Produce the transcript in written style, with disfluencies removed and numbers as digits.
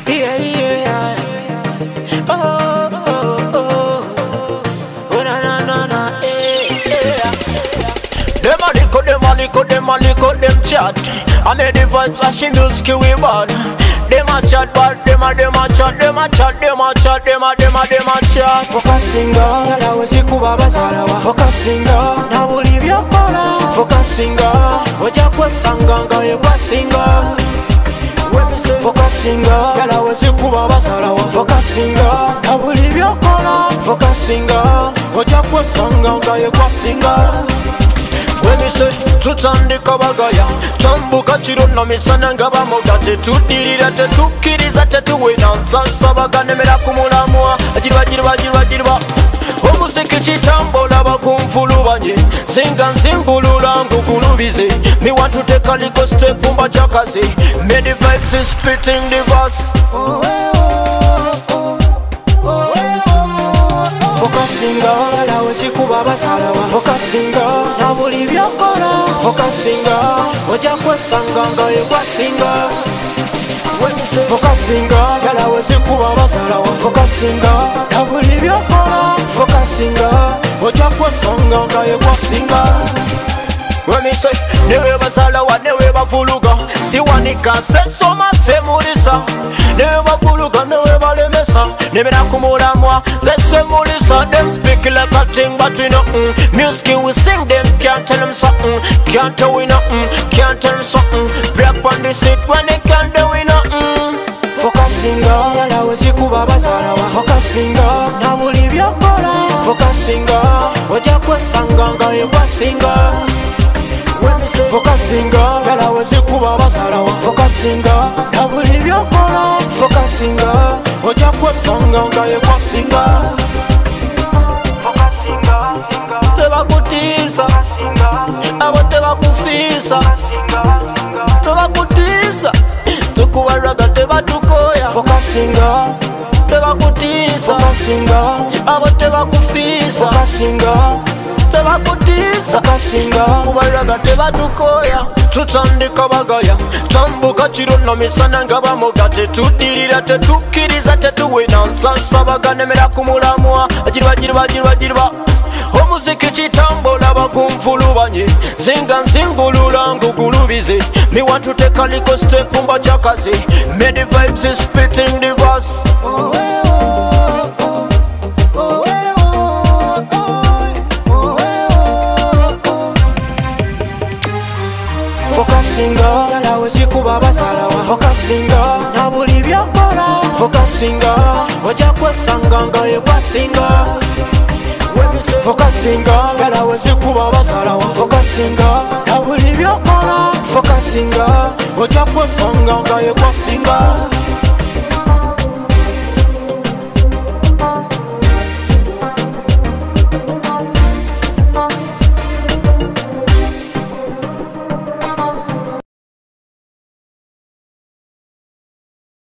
Yeah, yeah. Oh, oh, oh. Oh, na, na, na, na. Yeah. Them a lick out, them chat. I made the vibes flashing music we bad. Them a chat bad, them a chat. Focusinga, yala wesikuba basalawa. Focusinga, na believe your corner. Focusinga, oja kwesanga nga yekwasinga. Focusinga, yala wesikuba basalawa. Focusinga, na believe your corner. Focusinga, oja kwesanga nga yekwasinga. When me say tutandika bagaya tambuka chiro na misana ngaba mogate tudirira tetukiriza tetuwena nsansa baganemera kumulamwa ajirwa omuziki chitambola bakumfulubanye singa nzimbulula ngugulubize me want to take a little step mba chakaze me the vibes is spitting the verse. Focusinga, yala wesikuba basalawa. Focusinga, na believe your corner. Focusinga, oja kwesanga nga yekwasinga. Focusinga, yala wesikuba basalawa. Focusinga, na believe your corner. Focusinga, oja kwesanga nga yekwasinga. When me say, newe basalawa, newe bafuluga. Siwanika, sesoma, semulisa. Newe bafuluga, newe balemesa. Nemera kumulamwa, zesemulisa. Them speak like a thing, but we know music we sing, them can't tell them something. Can't tell we nothing, can't tell them something. Black on the seat when they can't do we nothing. Focusinga, yala wesikuba basalawa. Focusinga, na believe your corner. Focusinga, oja kwesanga nga yekwasinga. Focusinga, yala wesikuba basalawa. Focusinga, na believe your corner. Focusinga, oja kwesanga nga yekwasinga. Tebakutisa, abo tebakufisa. Tebakutisa, tukuwaraga tebatukoya. Focusinga, tebakutisa. Focusinga, abo tebakufisa. Focusinga, tebakutisa. Focusinga, kuwaraga tebatukoya. Tutandika bagaya tambuka chiro na misana ngaba mogate tudirira tetukiriza tetuwena nsansa baganemera kumulamwa ajirwa omuziki chitambola bakumfulubanye singa nzimbulula ngugulubize me want to take a little step mba chakaze me the vibes is spitting the verse. Focusinga, yala wesikuba basalawa. Focusinga, na believe your corner. Focusinga, oja kwesanga nga yekwasinga. Focusinga, yala wesikuba basalawa. Focusinga, na believe your corner. Focusinga, oja kwesanga nga yekwasinga.